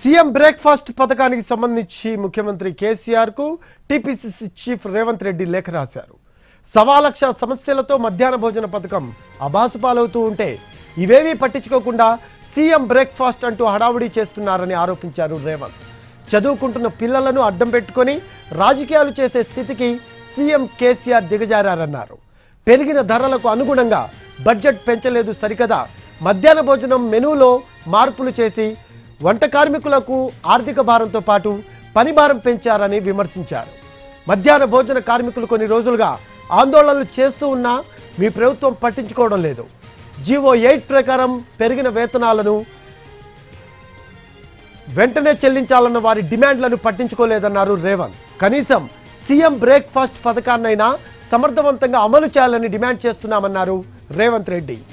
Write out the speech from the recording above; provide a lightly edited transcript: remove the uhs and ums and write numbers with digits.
CM breakfast పథకానికి సంబంధించి ముఖ్యమంత్రి కేసీఆర్ కు టీపీసీసీ చీఫ్ రేవంత్ రెడ్డి లేఖ రాశారు. 1,00,000 సమస్యలతో మధ్యాహ్న భోజన పథకం అబాసుపాలవుతూ ఉంటే ఇవేవీ పట్టించుకోకుండా సీఎం బ్రేక్ఫాస్ట్ అంటూ హడావుడి చేస్తున్నారని ఆరోపించారు రేవంత్. చదువుకుంటున్న పిల్లలను అడ్డం పెట్టుకొని రాజకీయాలు చేసే స్థితికి సీఎం కేసీఆర్ దిగజారన్నారు. పెరిగిన ధరలకు అనుగుణంగా బడ్జెట్ పెంచలేదు సరికదా, మధ్యాహ్న భోజనం మెనూలో మార్పులు చేసి వంట కార్మికులకు ఆర్థిక భారంతో పాటు పని భారం పెంచారని విమర్శించారు. మధ్యాహ్న భోజన కార్మికులు కొన్ని రోజులుగా ఆందోళనలు చేస్తూ ఉన్నా మీ ప్రభుత్వం పట్టించుకోవడం లేదు. జీవో 8 ప్రకారం పెరిగిన వేతనాలను వెంటనే చెల్లించాలన్న వారి డిమాండ్లను పట్టించుకోలేదన్నారు రేవంత్. కనీసం సీఎం బ్రేక్ఫాస్ట్ పథకాన్నైనా సమర్థవంతంగా అమలు చేయాలని డిమాండ్ చేస్తున్నామన్నారు రేవంత్ రెడ్డి.